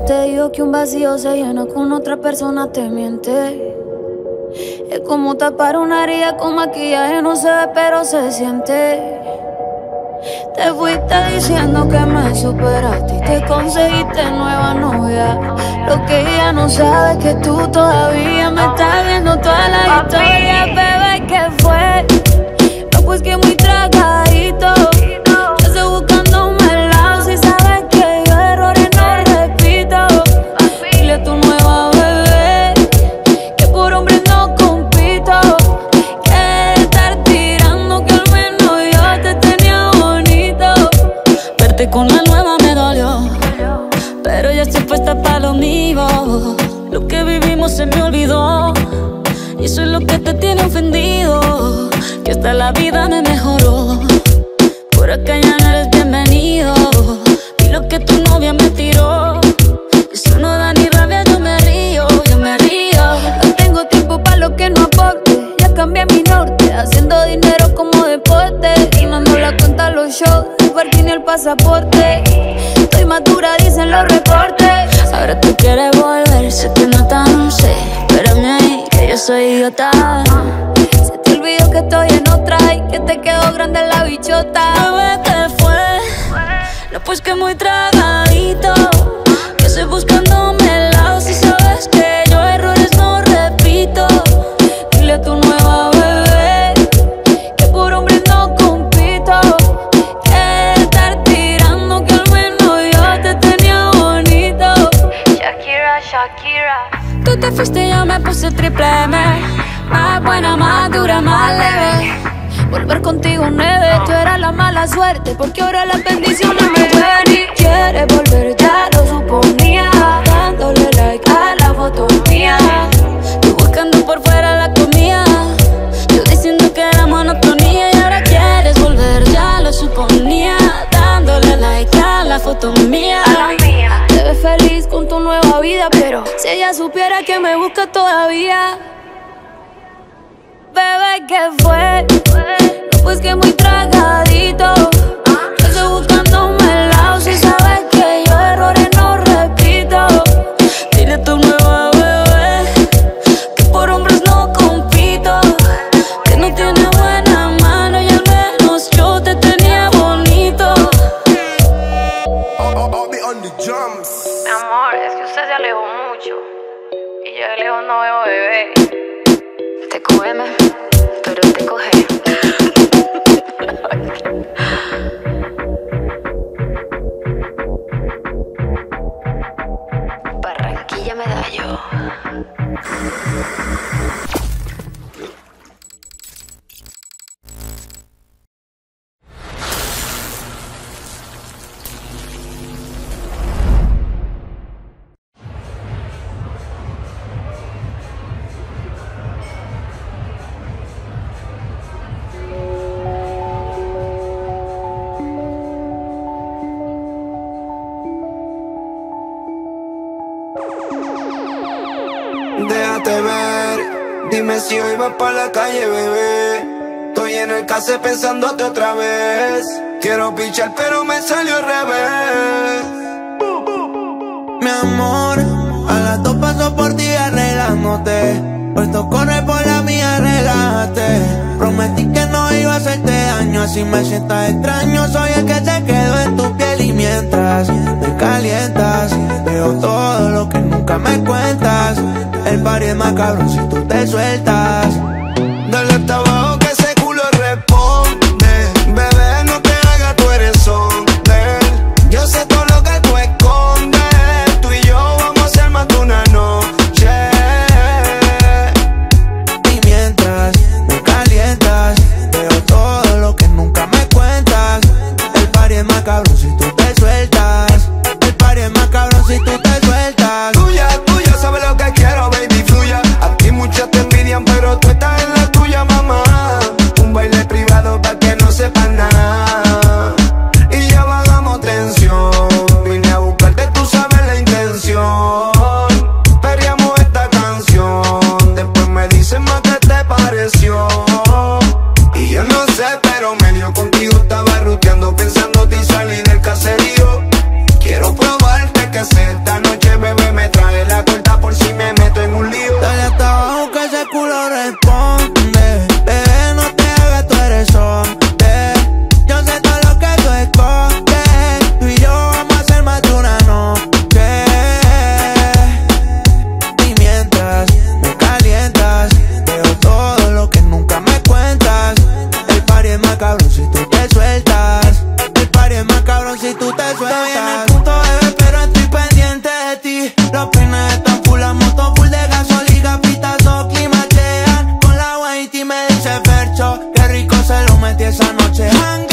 te digo que un vacío se llena con otra persona te miente. Es como tapar una herida con maquillaje, no se ve pero se siente. Te fuiste diciendo que me superaste y te conseguiste nueva novia. Lo que ella no sabe es que tú todavía me estás viendo toda la historia. Bebé, ¿qué fue? No, pues que muy tragadito. Yo estoy buscándome el lado. Si sabes que yo errores no repito. Dile a tu nueva bebé que por hombre no compito. Que estar tirando que al menos yo te tenía bonito. Verte con la nueva me dolió, pero ya estoy puesta para lo mío. Lo que vivimos se me olvidó y eso es lo que te tiene ofendido. Que hasta la vida me mejoró. Por acá ya no eres bienvenido. Y lo que tu novia me tiró, eso no da ni rabia, yo me río, yo me río. No tengo tiempo para lo que no aporte. Ya cambié mi norte, haciendo dinero como deporte. Y no la cuenta los shows, el parking y el pasaporte. Estoy madura, dicen los reportes. Ahora tú quieres volver, sé que no tan sé. Espérame ahí, que yo soy idiota. Se te olvidó que estoy en otra y que te quedó grande la bichota. Bebé, ¿qué fue? No, pues que muy tragadito. Que estoy buscándome el lado. Si sabes que yo errores no repito. Dile a tu nueva bebé que por hombre no compito. Que estar tirando que al menos yo te tenía bonito. Shakira, Shakira. Tú te fuiste y yo me puse triple M. Más buena, más dura, más leve. Volver contigo nueve, tú eras la mala suerte, porque ahora las bendiciones me ven y quieres volver, ya lo suponía. Dándole like a la foto mía, tú buscando por fuera la comida. Yo diciendo que era monotonía y ahora quieres volver, ya lo suponía. Dándole like a la foto mía. Te ves feliz con tu nueva vida, pero si ella supiera que me busca todavía. Bebé, ¿qué fue? No, pues que muy tragadito. Yo estoy buscándome el lado. Si sabes que yo errores no repito. Dile a tu nueva bebé que por hombres no compito. Que no tiene buena mano y al menos yo te tenía bonito. Mi amor, es que usted se alejó mucho y yo de lejos no veo bebé. Te cógeme, pero te coge. Barranquilla Medallo. Déjate ver, dime si hoy vas pa' la calle, bebé. Estoy en el case pensándote otra vez. Quiero pichar pero me salió al revés. Mi amor, a las 2 paso por ti arreglándote. Puesto corre por la mía, relájate. Prometí que no iba a hacerte daño, así me sientas extraño. Soy el que se quedó en tu piel y mientras me calientas, veo todo lo que nunca me cuentas. El party es más cabrón si tú te sueltas. Dale hasta abajo que ese culo responde. Bebé, no te hagas, tú eres hombre. Yo sé todo lo que tú escondes. Tú y yo vamos a hacer más de una noche. Y mientras me calientas, veo todo lo que nunca me cuentas. El party es más cabrón si tú te sueltas. El party es más cabrón si tú te sueltas. Tuya, tuya, sabes lo que quiero, baby, fluya. A ti muchas te envidian, pero tú estás en la tuya, mamá. Un baile privado pa' que no sepan nada. Y ya bajamos tensión. Vine a buscarte, tú sabes la intención. Perreamos esta canción. Después me dicen más qué te pareció. Y yo no sé, pero medio contigo estaba ruteando, pensándote y salí del caserío. Quiero probarte que sé esta noche, de jangueo.